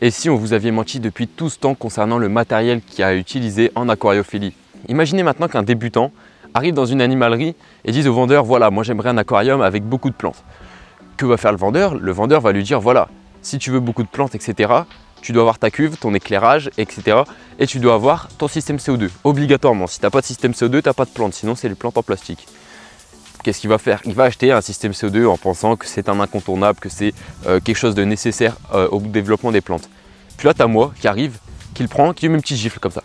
Et si on vous aviez menti depuis tout ce temps concernant le matériel qu'il y a à utiliser en aquariophilie? Imaginez maintenant qu'un débutant arrive dans une animalerie et dise au vendeur, voilà, moi j'aimerais un aquarium avec beaucoup de plantes. Que va faire le vendeur? Le vendeur va lui dire, voilà, si tu veux beaucoup de plantes, etc., tu dois avoir ta cuve, ton éclairage, etc. Et tu dois avoir ton système CO2, obligatoirement. Si tu n'as pas de système CO2, tu n'as pas de plantes, sinon c'est les plantes en plastique. Qu'est-ce qu'il va faire? Il va acheter un système CO2 en pensant que c'est un incontournable, que c'est quelque chose de nécessaire au développement des plantes. Puis là, tu as moi qui arrive, qui le prend, qui lui met une petite gifle comme ça.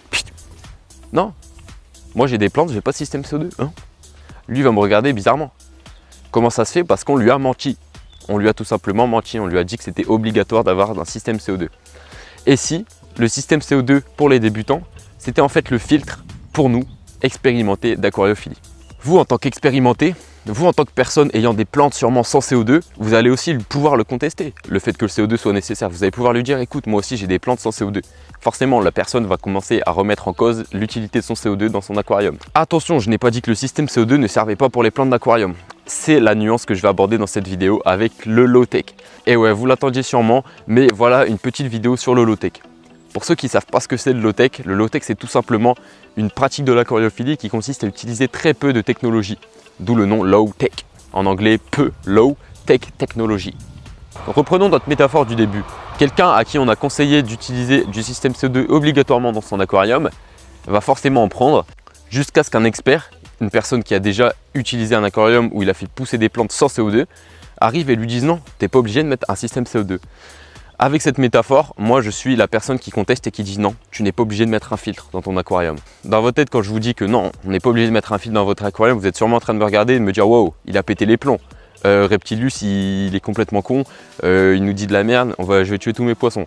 Non, moi j'ai des plantes, j'ai pas de système CO2. Hein, lui va me regarder bizarrement. Comment ça se fait? Parce qu'on lui a menti. On lui a tout simplement menti. On lui a dit que c'était obligatoire d'avoir un système CO2. Et si le système CO2 pour les débutants, c'était en fait le filtre pour nous, expérimentés d'aquariophilie. Vous, en tant qu'expérimenté, vous, en tant que personne ayant des plantes sûrement sans CO2, vous allez aussi pouvoir le contester, le fait que le CO2 soit nécessaire. Vous allez pouvoir lui dire, écoute, moi aussi j'ai des plantes sans CO2. Forcément, la personne va commencer à remettre en cause l'utilité de son CO2 dans son aquarium. Attention, je n'ai pas dit que le système CO2 ne servait pas pour les plantes d'aquarium. C'est la nuance que je vais aborder dans cette vidéo avec le low-tech. Et ouais, vous l'attendiez sûrement, mais voilà une petite vidéo sur le low-tech. Pour ceux qui ne savent pas ce que c'est le low-tech c'est tout simplement une pratique de l'aquariophilie qui consiste à utiliser très peu de technologie, d'où le nom low-tech. En anglais, peu, low-tech technology. Reprenons notre métaphore du début. Quelqu'un à qui on a conseillé d'utiliser du système CO2 obligatoirement dans son aquarium va forcément en prendre jusqu'à ce qu'un expert, une personne qui a déjà utilisé un aquarium où il a fait pousser des plantes sans CO2, arrive et lui dise non, tu n'es pas obligé de mettre un système CO2. Avec cette métaphore, moi je suis la personne qui conteste et qui dit non, tu n'es pas obligé de mettre un filtre dans ton aquarium. Dans votre tête, quand je vous dis que non, on n'est pas obligé de mettre un filtre dans votre aquarium, vous êtes sûrement en train de me regarder et de me dire wow, il a pété les plombs. Reptilus, il est complètement con, il nous dit de la merde, je vais tuer tous mes poissons.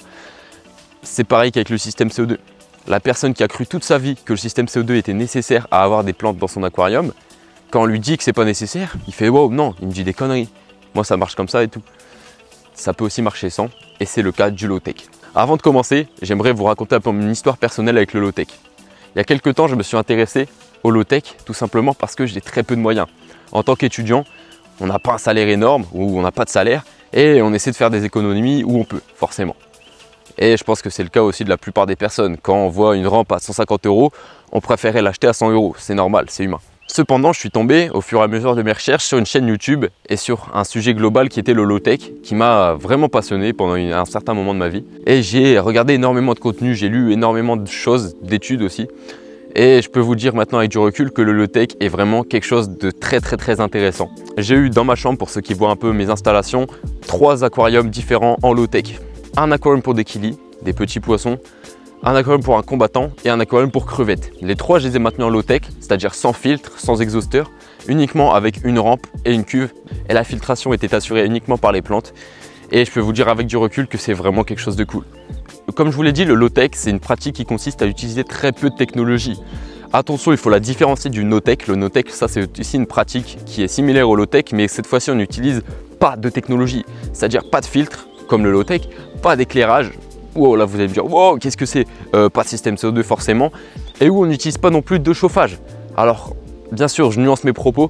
C'est pareil qu'avec le système CO2. La personne qui a cru toute sa vie que le système CO2 était nécessaire à avoir des plantes dans son aquarium, quand on lui dit que c'est pas nécessaire, il fait wow, non, il me dit des conneries. Moi ça marche comme ça et tout. Ça peut aussi marcher sans, et c'est le cas du low-tech. Avant de commencer, j'aimerais vous raconter un peu mon histoire personnelle avec le low-tech. Il y a quelques temps, je me suis intéressé au low-tech, tout simplement parce que j'ai très peu de moyens. En tant qu'étudiant, on n'a pas un salaire énorme, ou on n'a pas de salaire, et on essaie de faire des économies où on peut, forcément. Et je pense que c'est le cas aussi de la plupart des personnes. Quand on voit une rampe à 150 €, on préférait l'acheter à 100 €. C'est normal, c'est humain. Cependant, je suis tombé au fur et à mesure de mes recherches sur une chaîne YouTube et sur un sujet global qui était le low-tech, qui m'a vraiment passionné pendant un certain moment de ma vie. Et j'ai regardé énormément de contenu, j'ai lu énormément de choses, d'études aussi. Et je peux vous dire maintenant avec du recul que le low-tech est vraiment quelque chose de très intéressant. J'ai eu dans ma chambre, pour ceux qui voient un peu mes installations, 3 aquariums différents en low-tech. Un aquarium pour des killis, des petits poissons, un aquarium pour un combattant et un aquarium pour crevettes. Les 3, je les ai maintenus en low-tech, c'est-à-dire sans filtre, sans exhausteur, uniquement avec une rampe et une cuve. Et la filtration était assurée uniquement par les plantes. Et je peux vous dire avec du recul que c'est vraiment quelque chose de cool. Comme je vous l'ai dit, le low-tech, c'est une pratique qui consiste à utiliser très peu de technologie. Attention, il faut la différencier du no-tech. Le no-tech, ça c'est aussi une pratique qui est similaire au low-tech, mais cette fois-ci on n'utilise pas de technologie, c'est-à-dire pas de filtre comme le low-tech, pas d'éclairage. Wow, là vous allez me dire, wow, qu'est-ce que c'est? Pas de système CO2 forcément. Et où on n'utilise pas non plus de chauffage. Alors, bien sûr, je nuance mes propos.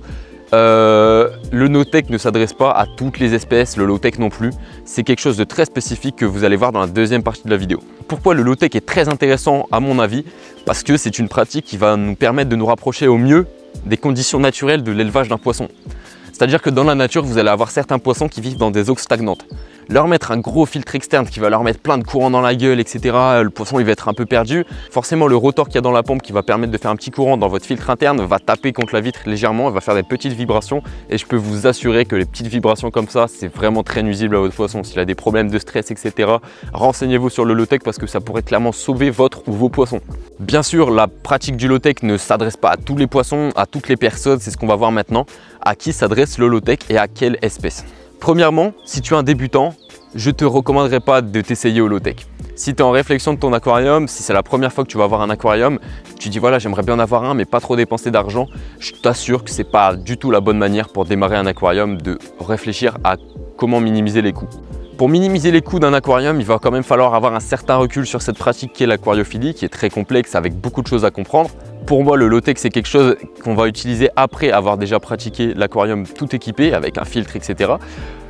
Le no-tech ne s'adresse pas à toutes les espèces, le low-tech non plus. C'est quelque chose de très spécifique que vous allez voir dans la deuxième partie de la vidéo. Pourquoi le low-tech est très intéressant à mon avis? Parce que c'est une pratique qui va nous permettre de nous rapprocher au mieux des conditions naturelles de l'élevage d'un poisson. C'est-à-dire que dans la nature, vous allez avoir certains poissons qui vivent dans des eaux stagnantes. Leur mettre un gros filtre externe qui va leur mettre plein de courant dans la gueule, etc. Le poisson il va être un peu perdu. Forcément, le rotor qu'il y a dans la pompe qui va permettre de faire un petit courant dans votre filtre interne va taper contre la vitre légèrement, il va faire des petites vibrations. Et je peux vous assurer que les petites vibrations comme ça, c'est vraiment très nuisible à votre poisson. S'il a des problèmes de stress, etc., renseignez-vous sur le low-tech parce que ça pourrait clairement sauver votre ou vos poissons. Bien sûr, la pratique du low-tech ne s'adresse pas à tous les poissons, à toutes les personnes, c'est ce qu'on va voir maintenant. À qui s'adresse le low-tech et à quelle espèce? Premièrement, si tu es un débutant, je ne te recommanderais pas de t'essayer au low-tech. Si tu es en réflexion de ton aquarium, si c'est la première fois que tu vas avoir un aquarium, tu dis voilà j'aimerais bien en avoir un mais pas trop dépenser d'argent, je t'assure que ce n'est pas du tout la bonne manière pour démarrer un aquarium de réfléchir à comment minimiser les coûts. Pour minimiser les coûts d'un aquarium, il va quand même falloir avoir un certain recul sur cette pratique qui est l'aquariophilie, qui est très complexe avec beaucoup de choses à comprendre. Pour moi, le low-tech, c'est quelque chose qu'on va utiliser après avoir déjà pratiqué l'aquarium tout équipé avec un filtre, etc.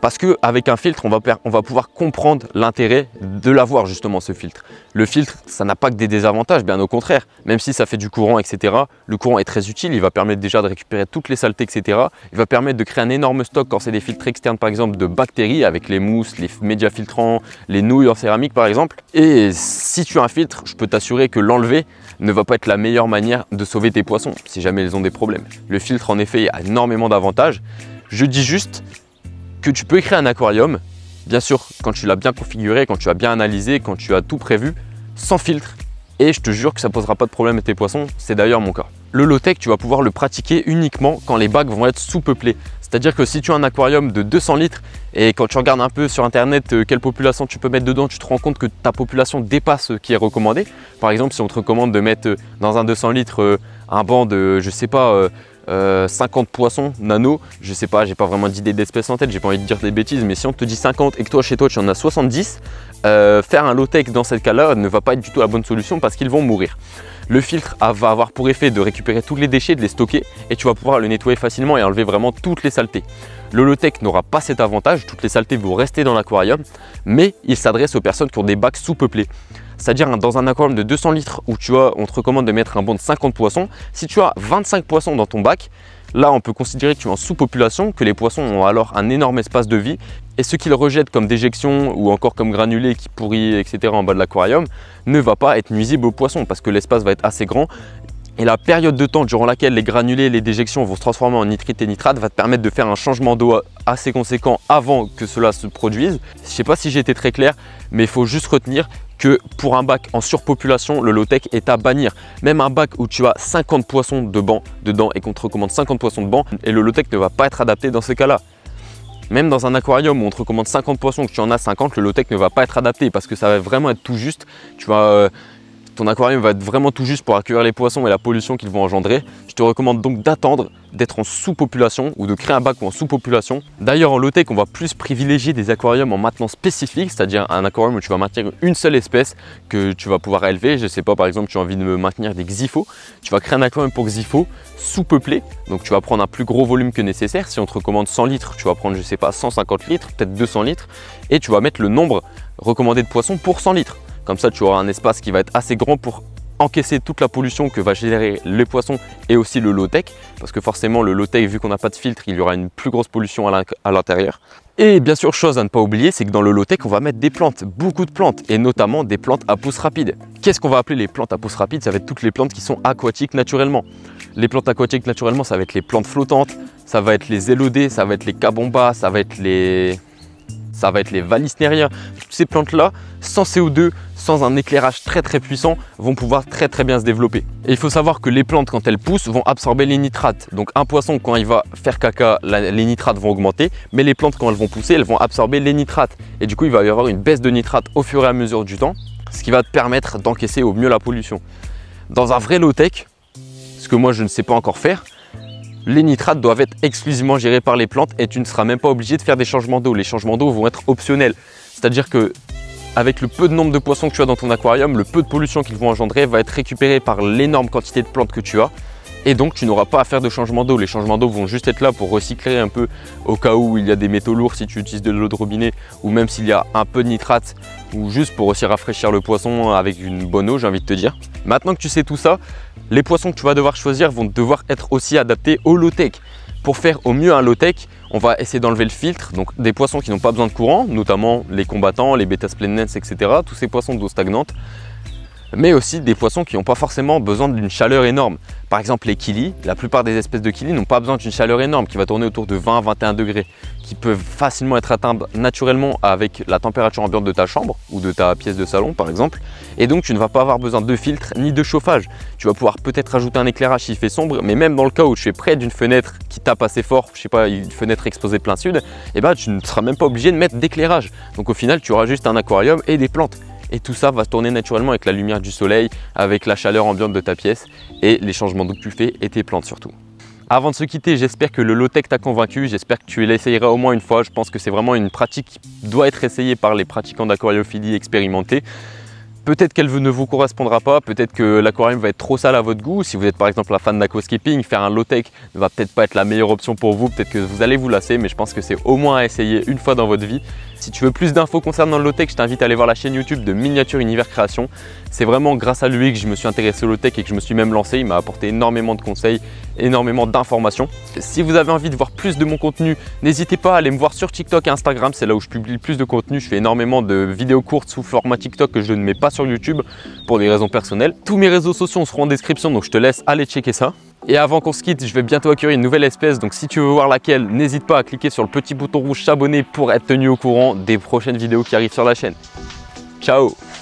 Parce qu'avec un filtre, on va pouvoir comprendre l'intérêt de l'avoir justement ce filtre. Le filtre, ça n'a pas que des désavantages, bien au contraire. Même si ça fait du courant, etc. Le courant est très utile, il va permettre déjà de récupérer toutes les saletés, etc. Il va permettre de créer un énorme stock quand c'est des filtres externes, par exemple, de bactéries avec les mousses, les médias filtrants, les nouilles en céramique, par exemple. Et si tu as un filtre, je peux t'assurer que l'enlever ne va pas être la meilleure manière de sauver tes poissons, si jamais ils ont des problèmes. Le filtre, en effet, a énormément d'avantages. Je dis juste que tu peux créer un aquarium, bien sûr, quand tu l'as bien configuré, quand tu as bien analysé, quand tu as tout prévu, sans filtre. Et je te jure que ça ne posera pas de problème à tes poissons, c'est d'ailleurs mon cas. Le low-tech, tu vas pouvoir le pratiquer uniquement quand les bacs vont être sous-peuplés. C'est-à-dire que si tu as un aquarium de 200 litres et quand tu regardes un peu sur internet quelle population tu peux mettre dedans, tu te rends compte que ta population dépasse ce qui est recommandé. Par exemple, si on te recommande de mettre dans un 200 litres un banc de, je sais pas, 50 poissons nano, je sais pas, j'ai pas vraiment d'idée d'espèce en tête, j'ai pas envie de dire des bêtises, mais si on te dit 50 et que toi chez toi tu en as 70, faire un low-tech dans ce cas-là ne va pas être du tout la bonne solution parce qu'ils vont mourir. Le filtre va avoir pour effet de récupérer tous les déchets, de les stocker et tu vas pouvoir le nettoyer facilement et enlever vraiment toutes les saletés. Le low-tech n'aura pas cet avantage, toutes les saletés vont rester dans l'aquarium, mais il s'adresse aux personnes qui ont des bacs sous-peuplés. C'est-à-dire dans un aquarium de 200 litres où on te recommande de mettre un banc de 50 poissons, si tu as 25 poissons dans ton bac, là on peut considérer que tu es en sous-population, que les poissons ont alors un énorme espace de vie et ce qu'ils rejettent comme déjection ou encore comme granulés qui pourrit, etc. en bas de l'aquarium ne va pas être nuisible aux poissons parce que l'espace va être assez grand. Et la période de temps durant laquelle les granulés et les déjections vont se transformer en nitrite et nitrate va te permettre de faire un changement d'eau assez conséquent avant que cela se produise. Je ne sais pas si j'ai été très clair, mais il faut juste retenir que pour un bac en surpopulation, le low-tech est à bannir. Même un bac où tu as 50 poissons de banc dedans et qu'on te recommande 50 poissons de banc, et le low-tech ne va pas être adapté dans ce cas-là. Même dans un aquarium où on te recommande 50 poissons, que tu en as 50, le low-tech ne va pas être adapté parce que ça va vraiment être tout juste. Ton aquarium va être vraiment tout juste pour accueillir les poissons et la pollution qu'ils vont engendrer. Je te recommande donc d'attendre d'être en sous-population ou de créer un bac en sous-population. D'ailleurs en low-tech, on va plus privilégier des aquariums en maintenance spécifique, c'est-à-dire un aquarium où tu vas maintenir une seule espèce que tu vas pouvoir élever. Je ne sais pas, par exemple, tu as envie de maintenir des xyphos. Tu vas créer un aquarium pour xyphos sous-peuplé. Donc tu vas prendre un plus gros volume que nécessaire. Si on te recommande 100 litres, tu vas prendre, je sais pas, 150 litres, peut-être 200 litres. Et tu vas mettre le nombre recommandé de poissons pour 100 litres. Comme ça, tu auras un espace qui va être assez grand pour encaisser toute la pollution que va générer les poissons et aussi le low-tech. Parce que forcément, le low-tech, vu qu'on n'a pas de filtre, il y aura une plus grosse pollution à l'intérieur. Et bien sûr, chose à ne pas oublier, c'est que dans le low-tech, on va mettre des plantes, beaucoup de plantes, et notamment des plantes à pousse rapide. Qu'est-ce qu'on va appeler les plantes à pousse rapide? Ça va être toutes les plantes qui sont aquatiques naturellement. Les plantes aquatiques naturellement, ça va être les plantes flottantes, ça va être les élodées, ça va être les cabombas, ça va être les valisneria. Toutes ces plantes-là, sans CO2, sans un éclairage très puissant, vont pouvoir très bien se développer. Et il faut savoir que les plantes, quand elles poussent, vont absorber les nitrates. Donc un poisson, quand il va faire caca, les nitrates vont augmenter, mais les plantes, quand elles vont pousser, elles vont absorber les nitrates. Et du coup, il va y avoir une baisse de nitrates au fur et à mesure du temps, ce qui va te permettre d'encaisser au mieux la pollution. Dans un vrai low-tech, ce que moi je ne sais pas encore faire, les nitrates doivent être exclusivement gérés par les plantes et tu ne seras même pas obligé de faire des changements d'eau. Les changements d'eau vont être optionnels. C'est-à-dire que avec le peu de nombre de poissons que tu as dans ton aquarium, le peu de pollution qu'ils vont engendrer va être récupéré par l'énorme quantité de plantes que tu as. Et donc tu n'auras pas à faire de changement d'eau. Les changements d'eau vont juste être là pour recycler un peu au cas où il y a des métaux lourds si tu utilises de l'eau de robinet ou même s'il y a un peu de nitrate ou juste pour aussi rafraîchir le poisson avec une bonne eau, j'ai envie de te dire. Maintenant que tu sais tout ça, les poissons que tu vas devoir choisir vont devoir être aussi adaptés au low-tech. Pour faire au mieux un low-tech, on va essayer d'enlever le filtre, donc des poissons qui n'ont pas besoin de courant, notamment les combattants, les bêta-splendens, etc. Tous ces poissons d'eau stagnante. Mais aussi des poissons qui n'ont pas forcément besoin d'une chaleur énorme. Par exemple les kilis, la plupart des espèces de kilis n'ont pas besoin d'une chaleur énorme qui va tourner autour de 20-21 degrés, qui peuvent facilement être atteintes naturellement avec la température ambiante de ta chambre ou de ta pièce de salon par exemple. Et donc tu ne vas pas avoir besoin de filtre ni de chauffage. Tu vas pouvoir peut-être rajouter un éclairage s'il fait sombre, mais même dans le cas où tu es près d'une fenêtre qui tape assez fort, je sais pas, une fenêtre exposée plein sud, et ben tu ne seras même pas obligé de mettre d'éclairage. Donc au final tu auras juste un aquarium et des plantes. Et tout ça va tourner naturellement avec la lumière du soleil, avec la chaleur ambiante de ta pièce et les changements d'eau que tu fais et tes plantes surtout. Avant de se quitter, j'espère que le low-tech t'a convaincu, j'espère que tu l'essayeras au moins une fois. Je pense que c'est vraiment une pratique qui doit être essayée par les pratiquants d'aquariophilie expérimentés. Peut-être qu'elle ne vous correspondra pas, peut-être que l'aquarium va être trop sale à votre goût. Si vous êtes par exemple un fan d'aquascaping, faire un low-tech ne va peut-être pas être la meilleure option pour vous, peut-être que vous allez vous lasser, mais je pense que c'est au moins à essayer une fois dans votre vie. Si tu veux plus d'infos concernant le low-tech, je t'invite à aller voir la chaîne YouTube de Miniature Univers Création. C'est vraiment grâce à lui que je me suis intéressé au low-tech et que je me suis même lancé. Il m'a apporté énormément de conseils, énormément d'informations. Si vous avez envie de voir plus de mon contenu, n'hésitez pas à aller me voir sur TikTok et Instagram, c'est là où je publie le plus de contenu. Je fais énormément de vidéos courtes sous format TikTok que je ne mets pas sur YouTube pour des raisons personnelles. Tous mes réseaux sociaux seront en description, donc je te laisse aller checker ça. Et avant qu'on se quitte, je vais bientôt accueillir une nouvelle espèce, donc si tu veux voir laquelle, n'hésite pas à cliquer sur le petit bouton rouge s'abonner pour être tenu au courant des prochaines vidéos qui arrivent sur la chaîne. Ciao!